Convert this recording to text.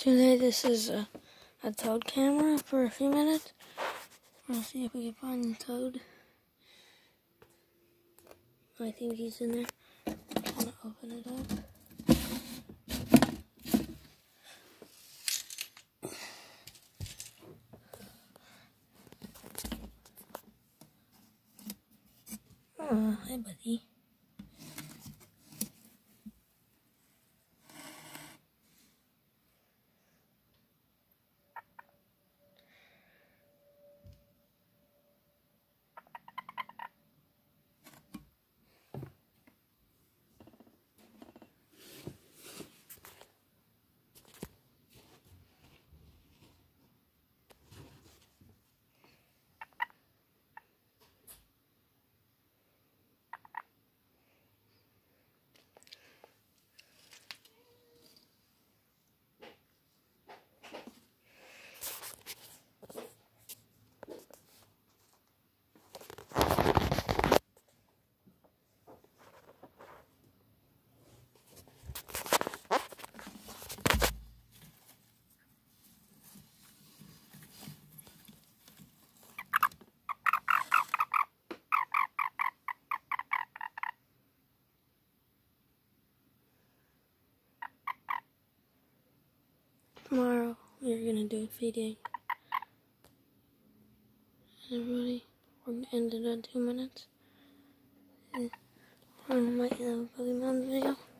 Today this is a Toad camera for a few minutes. We'll see if we can find the Toad. I think he's in there. I'm gonna open it up. Oh, hi buddy. Tomorrow we're gonna do feeding. Everybody, we're gonna end it at 2 minutes. And I might have a Pokemon video.